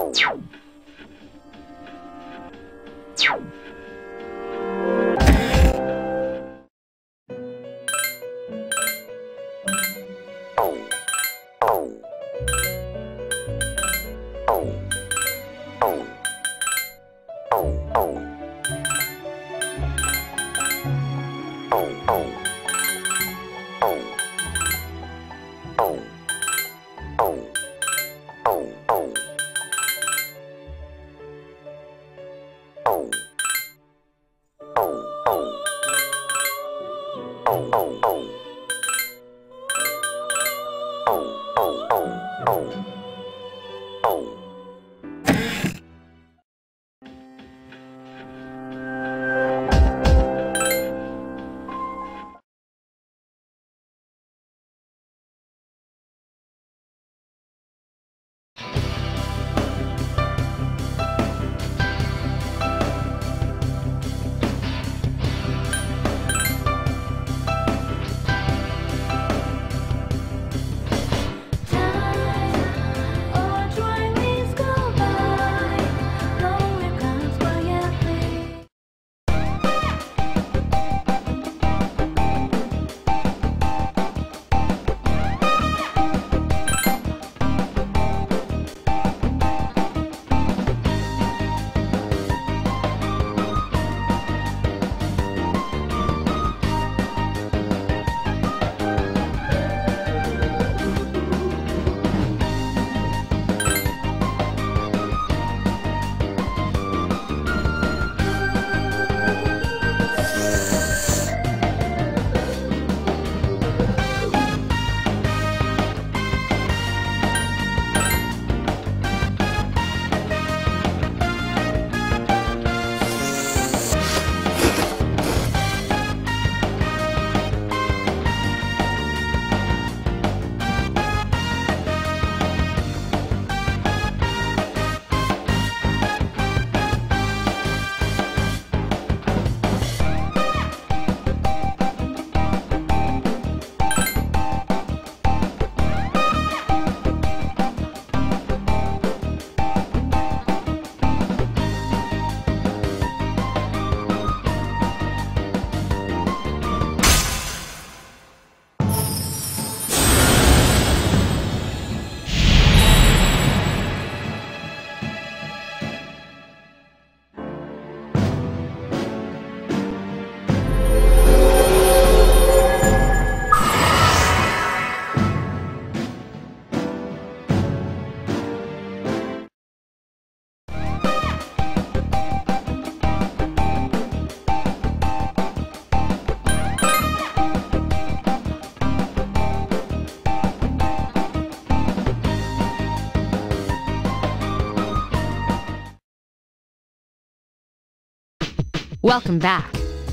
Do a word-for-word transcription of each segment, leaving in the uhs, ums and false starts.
Welcome back.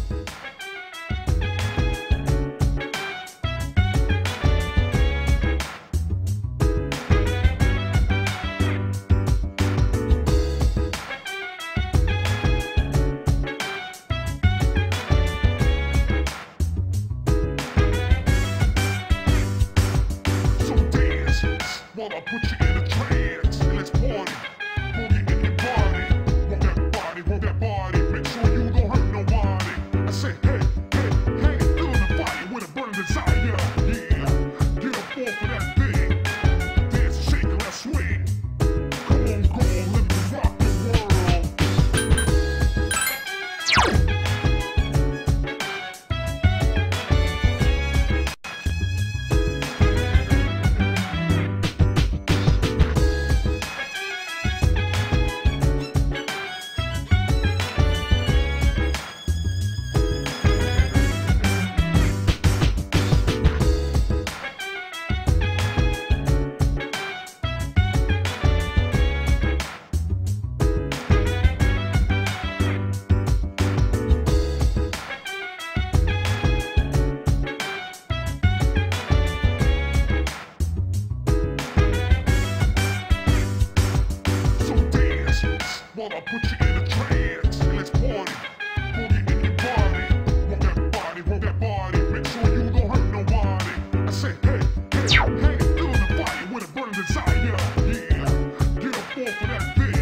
While I put you in a trance, and let's party. Boogie in your body. Roll that body, roll that body. Make sure you don't hurt nobody. I say, hey, hey, hey, feeling the fire with a burning desire. Yeah, get up off of that thing. Dance and shake and let's swing. Come on, go on, let me rock the world. While I put you in a trance, and let's party. Boogie in your body. Roll that body, roll that body. Make sure you don't hurt nobody. I say, hey, hey, hey, feeling the fire with a burning desire. Yeah, get up off of that thing.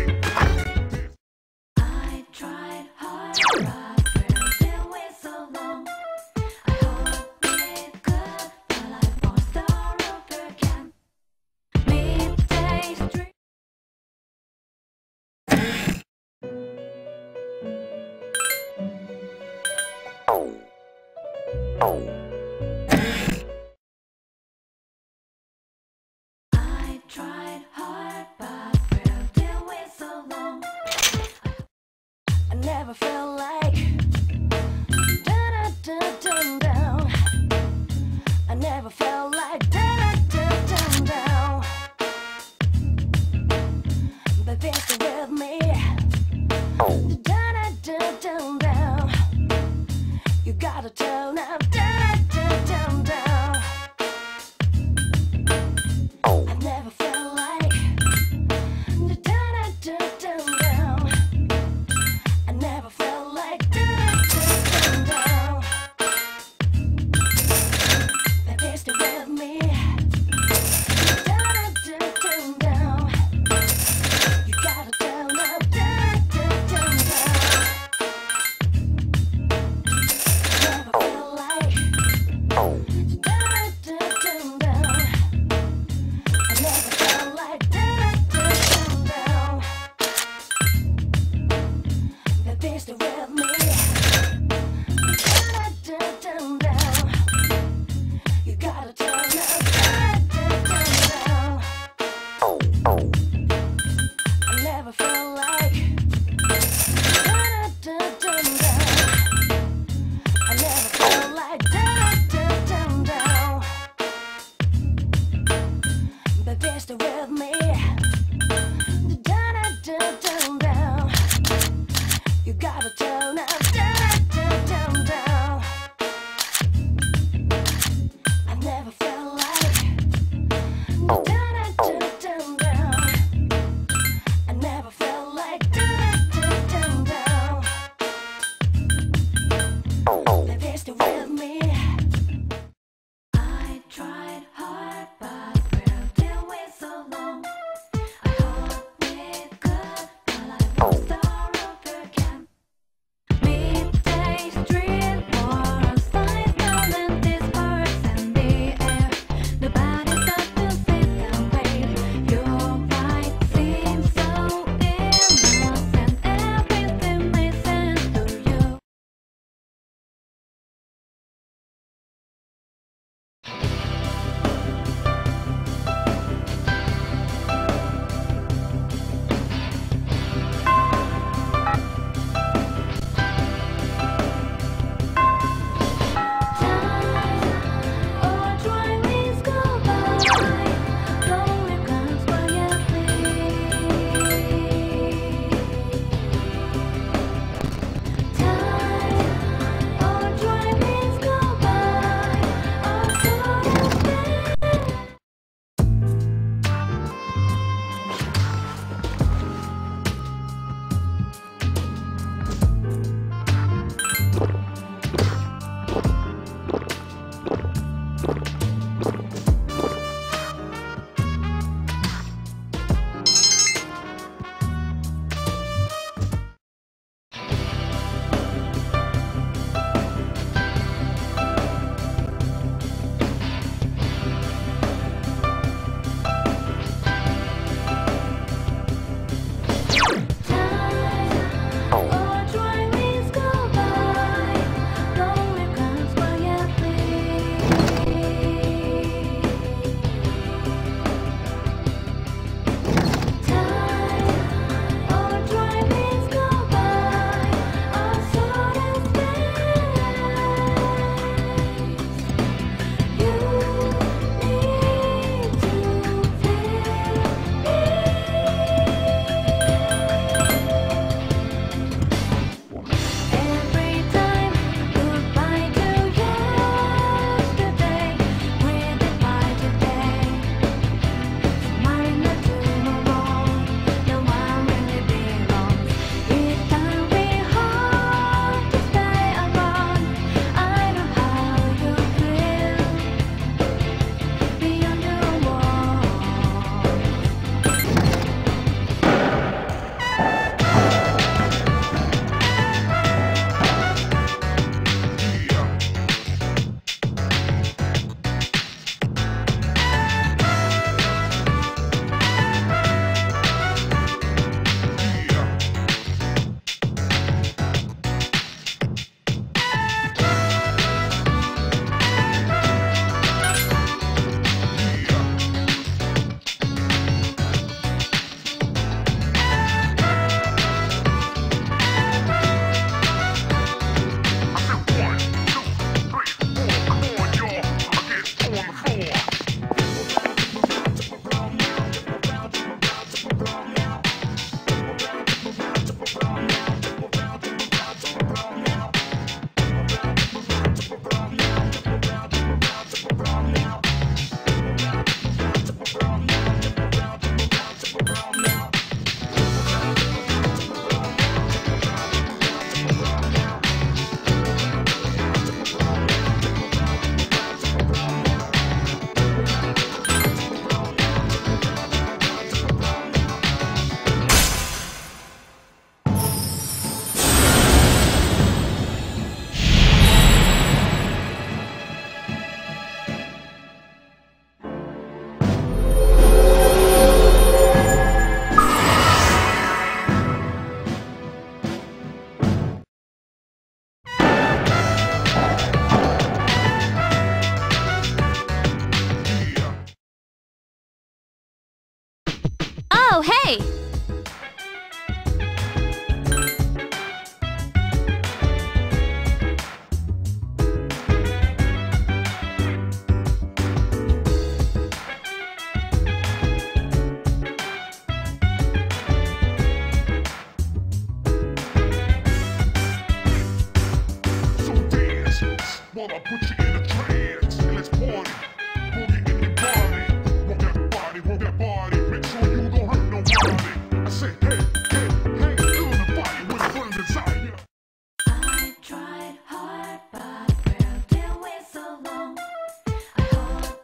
never felt like da da da da down. I never felt like da da da down. Baby, stay with me. Da da da da down. You gotta tell now. Da da da down. I never felt like da da da da down. I never felt Oh, hey! So dance while I put you in a trance. And let's party. Boogie in your body. Rock that body, rock that body. Make sure you don't hurt nobody. I say, hey, hey, hey, feel the fire with a burning desire. I tried hard, but where did we so long? I hope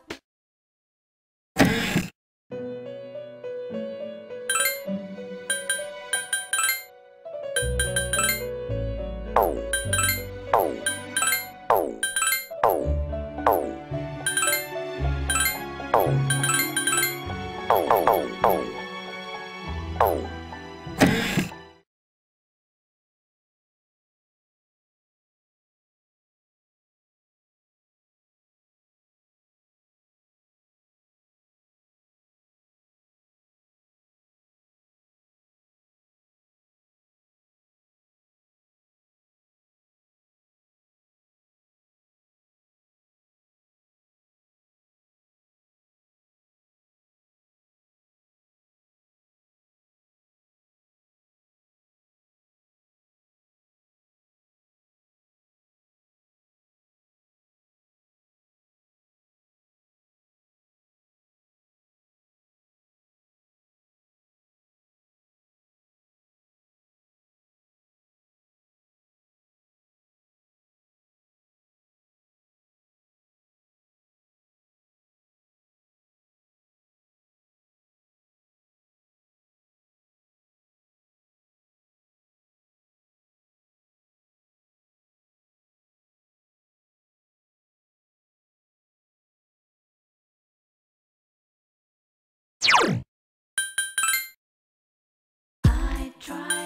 I tried.